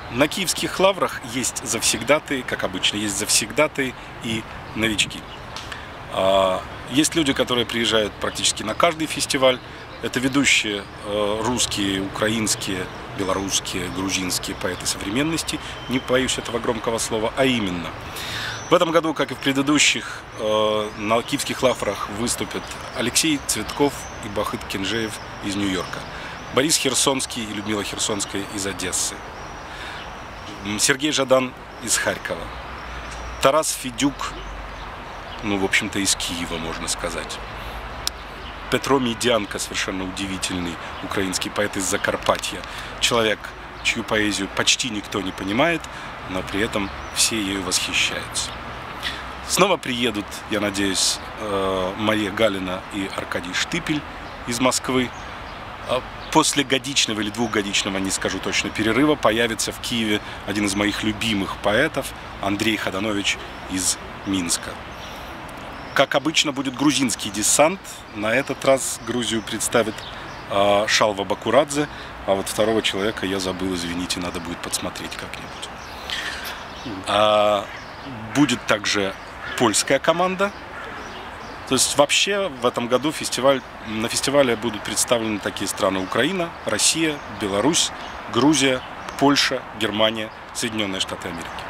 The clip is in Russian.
На киевских лаврах есть завсегдатые, как обычно, есть завсегдатые и новички. Есть люди, которые приезжают практически на каждый фестиваль. Это ведущие русские, украинские, белорусские, грузинские поэты современности, не боюсь этого громкого слова, а именно. В этом году, как и в предыдущих, на киевских лаврах выступят Алексей Цветков и Бахыт Кенжеев из Нью-Йорка, Борис Херсонский и Людмила Херсонская из Одессы, Сергей Жадан из Харькова, Тарас Федюк, в общем-то, из Киева, можно сказать. Петро Медянко, совершенно удивительный украинский поэт из Закарпатья. Человек, чью поэзию почти никто не понимает, но при этом все ею восхищаются. Снова приедут, я надеюсь, Мария Галина и Аркадий Штыпель из Москвы. После годичного или двухгодичного, не скажу точно, перерыва появится в Киеве один из моих любимых поэтов, Андрей Ходанович из Минска. Как обычно, будет грузинский десант. На этот раз Грузию представит Шалва Бакурадзе, а вот второго человека я забыл, извините, надо будет подсмотреть как-нибудь. Будет также польская команда. То есть вообще в этом году на фестивале будут представлены такие страны: Украина, Россия, Беларусь, Грузия, Польша, Германия, Соединенные Штаты Америки.